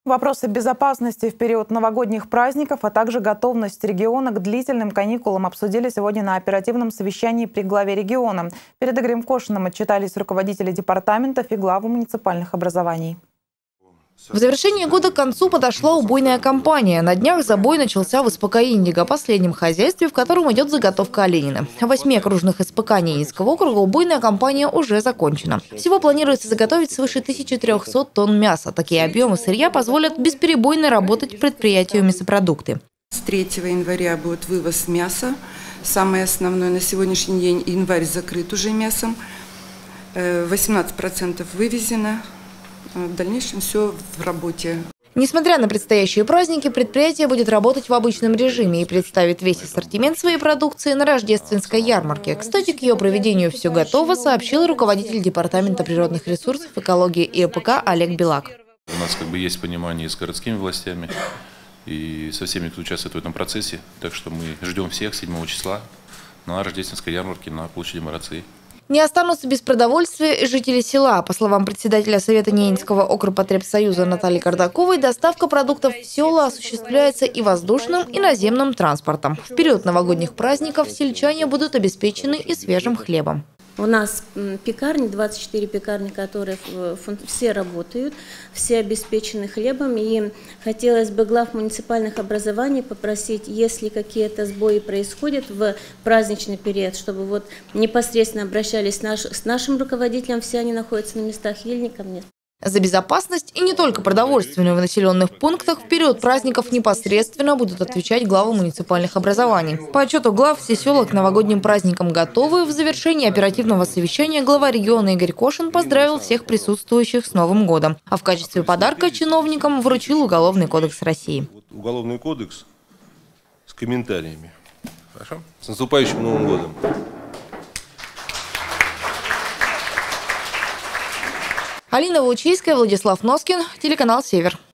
Вопросы безопасности в период новогодних праздников, а также готовность региона к длительным каникулам обсудили сегодня на оперативном совещании при главе региона. Перед Игорем Кошиным отчитались руководители департаментов и главы муниципальных образований. В завершении года к концу подошла убойная кампания. На днях забой начался в СПК «Индиго», последнем хозяйстве, в котором идет заготовка оленины. В 8 окружных СПК Ненецкого округа убойная кампания уже закончена. Всего планируется заготовить свыше 1300 тонн мяса. Такие объемы сырья позволят бесперебойно работать предприятию мясопродукты. С 3 января будет вывоз мяса. Самое основное на сегодняшний день январь закрыт уже мясом. 18% вывезено. В дальнейшем все в работе. Несмотря на предстоящие праздники, предприятие будет работать в обычном режиме и представит весь ассортимент своей продукции на рождественской ярмарке. Кстати, к ее проведению все готово, сообщил руководитель Департамента природных ресурсов, экологии и ЭПК Олег Белак. У нас есть понимание с городскими властями и со всеми, кто участвует в этом процессе. Так что мы ждем всех 7 числа на рождественской ярмарке на площади Марации. Не останутся без продовольствия и жители села. По словам председателя Совета Ненецкого окрпотребсоюза Натальи Кардаковой, доставка продуктов в села осуществляется и воздушным, и наземным транспортом. В период новогодних праздников сельчане будут обеспечены и свежим хлебом. У нас пекарни, 24 пекарни, которые все работают, все обеспечены хлебом. И хотелось бы глав муниципальных образований попросить, если какие-то сбои происходят в праздничный период, чтобы вот непосредственно обращались с нашим руководителем, все они находятся на местах, или ко мне. За безопасность и не только продовольственную в населенных пунктах в период праздников непосредственно будут отвечать главы муниципальных образований. По отчету глав, все села к новогодним праздникам готовы. В завершении оперативного совещания глава региона Игорь Кошин поздравил всех присутствующих с Новым годом. А в качестве подарка чиновникам вручил Уголовный кодекс России. Уголовный кодекс с комментариями. Хорошо? С наступающим Новым годом! Алина Волчийская, Владислав Носкин, телеканал «Север».